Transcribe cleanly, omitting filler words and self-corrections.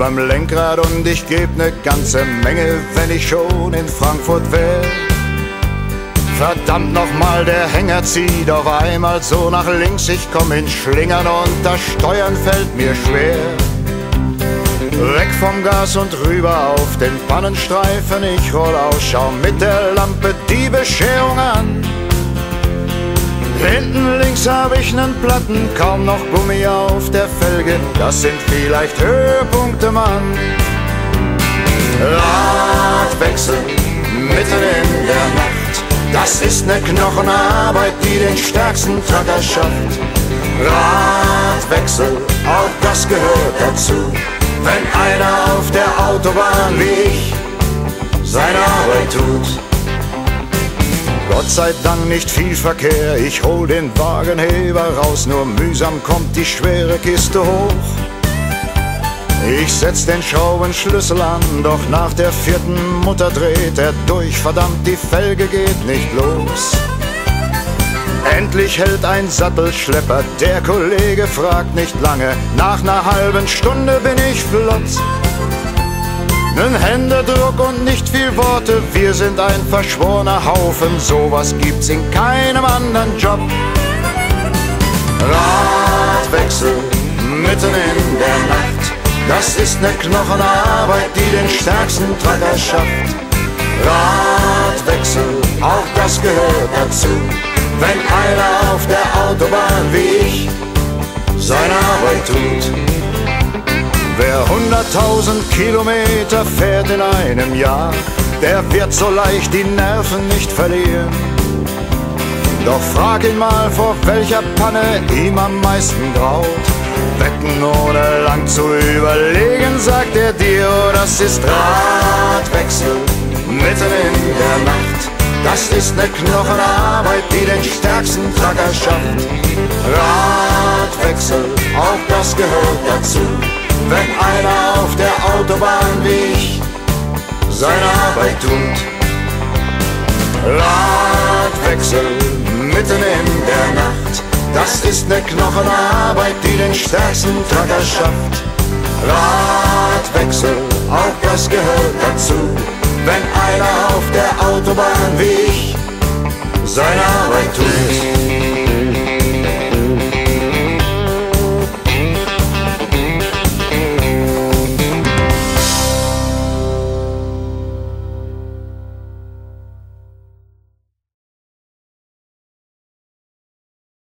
beim Lenkrad und ich geb ne ganze Menge, wenn ich schon in Frankfurt wär. Verdammt nochmal, der Hänger zieht auf einmal so nach links, ich komm in Schlingern und das Steuern fällt mir schwer. Weg vom Gas und rüber auf den Pannenstreifen, ich roll aus, schau mit der Lampe die Bescherung an. Hinten links hab ich nen Platten, kaum noch Gummi auf der Felge, das sind vielleicht Höhepunkte, Mann. Radwechsel mitten in der Nacht, das ist ne Knochenarbeit, die den stärksten Tracker schafft. Radwechsel, auch das gehört dazu, wenn einer auf der Autobahn wie ich seine Arbeit tut. Gott sei Dank nicht viel Verkehr, ich hol den Wagenheber raus, nur mühsam kommt die schwere Kiste hoch. Ich setz den Schraubenschlüssel an, doch nach der vierten Mutter dreht er durch, verdammt, die Felge geht nicht los. Endlich hält ein Sattelschlepper, der Kollege fragt nicht lange, nach ner halben Stunde bin ich flott. Nen Händedruck und nicht viel Worte, wir sind ein verschworener Haufen, sowas gibt's in keinem anderen Job. Radwechsel mitten in der Nacht, das ist ne Knochenarbeit, die den stärksten Tracker schafft. Radwechsel, auch das gehört dazu, wenn einer auf der Autobahn wie ich seine Arbeit tut. Wer 100.000 Kilometer fährt in einem Jahr, der wird so leicht die Nerven nicht verlieren. Doch frag ihn mal, vor welcher Panne ihm am meisten graut. Wetten ohne lang zu überlegen, sagt er dir, oh, das ist Radwechsel mitten in der Nacht. Das ist ne Knochenarbeit, die den stärksten Tracker schafft. Radwechsel, auch das gehört dazu, wenn einer auf der Autobahn wie ich seine Arbeit tut. Radwechsel mitten in der Nacht, das ist ne Knochenarbeit, die den stärksten Tracker schafft. Radwechsel, auch das gehört dazu, wenn einer auf der Autobahn wie ich seine Arbeit tut.